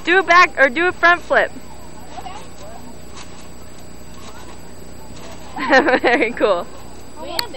Do a back or do a front flip. Very cool.